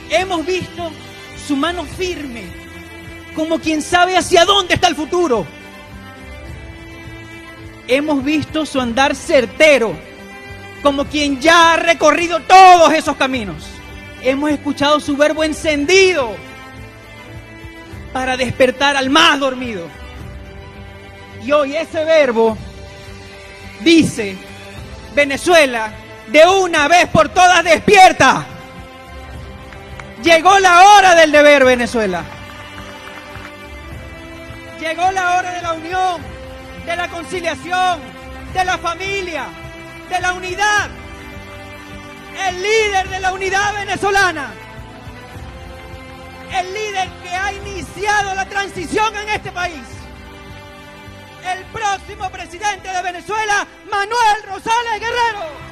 Hemos visto su mano firme, como quien sabe hacia dónde está el futuro. Hemos visto su andar certero, como quien ya ha recorrido todos esos caminos. Hemos escuchado su verbo encendido para despertar al más dormido. Y hoy ese verbo dice: Venezuela, de una vez por todas despierta. Llegó la hora del deber, Venezuela. Llegó la hora de la unión, de la conciliación, de la familia, de la unidad. El líder de la unidad venezolana, el líder que ha iniciado la transición en este país, el próximo presidente de Venezuela, Manuel Rosales Guerrero.